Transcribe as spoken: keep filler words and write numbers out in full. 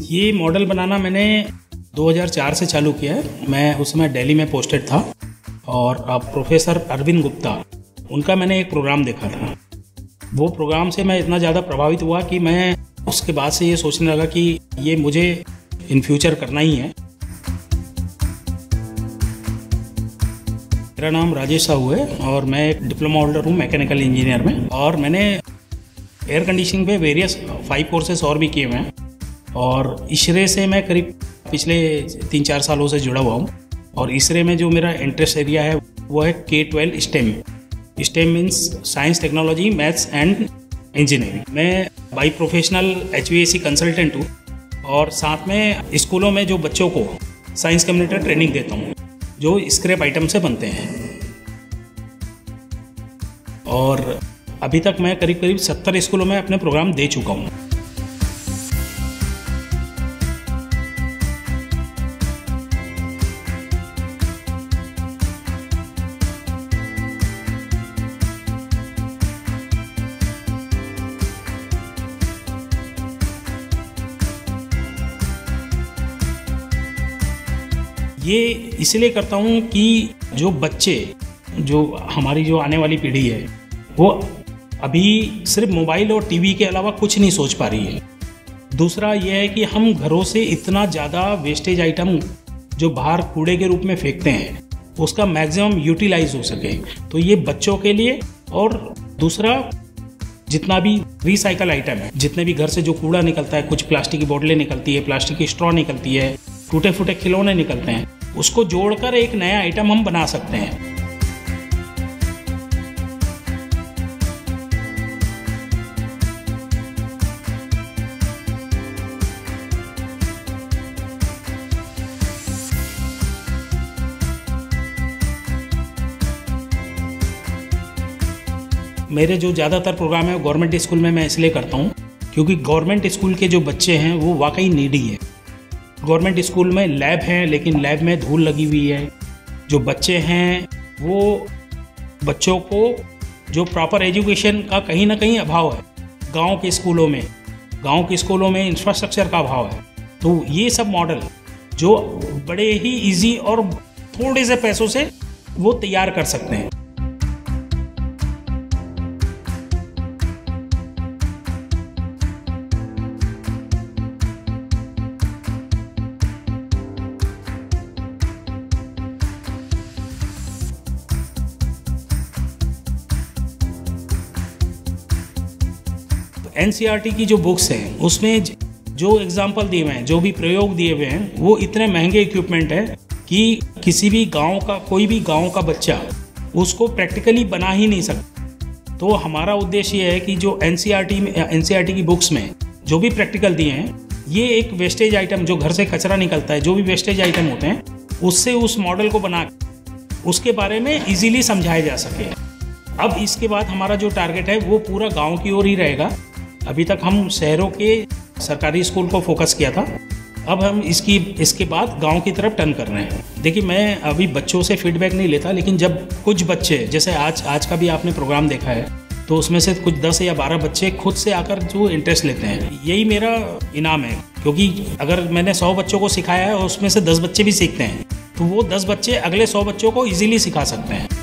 ये मॉडल बनाना मैंने दो हज़ार चार से चालू किया है। मैं उस समय दिल्ली में पोस्टेड था और अब प्रोफेसर अरविंद गुप्ता उनका मैंने एक प्रोग्राम देखा था। वो प्रोग्राम से मैं इतना ज़्यादा प्रभावित हुआ कि मैं उसके बाद से ये सोचने लगा कि ये मुझे इन फ्यूचर करना ही है। मेरा नाम राजेश साहू है और मैं एक डिप्लोमा होल्डर हूँ मैकेनिकल इंजीनियर में, और मैंने एयर कंडीशनिंग पे वेरियस फाइव कोर्सेस और भी किए हुए हैं। और इशरे से मैं करीब पिछले तीन चार सालों से जुड़ा हुआ हूँ। और इसरे में जो मेरा इंटरेस्ट एरिया है वो है के twelve STEM. STEM means science, technology, maths and engineering. मैं by professional H V A C consultant हूँ और साथ में स्कूलों में जो बच्चों को साइंस कम्युनिटी ट्रेनिंग देता हूँ जो स्क्रैप आइटम से बनते हैं। और अभी तक मैं करीब करीब सत्तर स्कूलों में अपने प्रोग्राम दे चुका हूँ। ये इसलिए करता हूँ कि जो बच्चे, जो हमारी जो आने वाली पीढ़ी है, वो अभी सिर्फ मोबाइल और टीवी के अलावा कुछ नहीं सोच पा रही है। दूसरा ये है कि हम घरों से इतना ज़्यादा वेस्टेज आइटम जो बाहर कूड़े के रूप में फेंकते हैं उसका मैक्सिमम यूटिलाइज हो सके, तो ये बच्चों के लिए। और दूसरा, जितना भी रिसाइकल आइटम है, जितने भी घर से जो कूड़ा निकलता है, कुछ प्लास्टिक की बोतलें निकलती है, प्लास्टिक की स्ट्रॉ निकलती है, टूटे फूटे खिलौने निकलते हैं, उसको जोड़कर एक नया आइटम हम बना सकते हैं। मेरे जो ज़्यादातर प्रोग्राम है गवर्नमेंट स्कूल में मैं इसलिए करता हूँ क्योंकि गवर्नमेंट स्कूल के जो बच्चे हैं वो वाकई नीडी है। गवर्नमेंट स्कूल में लैब है लेकिन लैब में धूल लगी हुई है। जो बच्चे हैं वो बच्चों को जो प्रॉपर एजुकेशन का कहीं ना कहीं अभाव है। गांव के स्कूलों में गांव के स्कूलों में इंफ्रास्ट्रक्चर का अभाव है। तो ये सब मॉडल जो बड़े ही इजी और थोड़े से पैसों से वो तैयार कर सकते हैं। N C E R T की जो बुक्स हैं उसमें जो एग्जाम्पल दिए हुए हैं, जो भी प्रयोग दिए हुए हैं, वो इतने महंगे इक्विपमेंट है कि किसी भी गांव का कोई भी गांव का बच्चा उसको प्रैक्टिकली बना ही नहीं सकता। तो हमारा उद्देश्य ये है कि जो N C E R T में N C E R T की बुक्स में जो भी प्रैक्टिकल दिए हैं, ये एक वेस्टेज आइटम, जो घर से कचरा निकलता है, जो भी वेस्टेज आइटम होते हैं, उससे उस मॉडल को बना उसके बारे में ईजीली समझाया जा सके। अब इसके बाद हमारा जो टारगेट है वो पूरा गाँव की ओर ही रहेगा। अभी तक हम शहरों के सरकारी स्कूल को फोकस किया था, अब हम इसकी इसके बाद गांव की तरफ टर्न कर रहे हैं। देखिए, मैं अभी बच्चों से फीडबैक नहीं लेता, लेकिन जब कुछ बच्चे, जैसे आज आज का भी आपने प्रोग्राम देखा है, तो उसमें से कुछ दस या बारह बच्चे खुद से आकर जो इंटरेस्ट लेते हैं, यही मेरा इनाम है। क्योंकि अगर मैंने सौ बच्चों को सिखाया है और उसमें से दस बच्चे भी सीखते हैं, तो वो दस बच्चे अगले सौ बच्चों को ईजिली सिखा सकते हैं।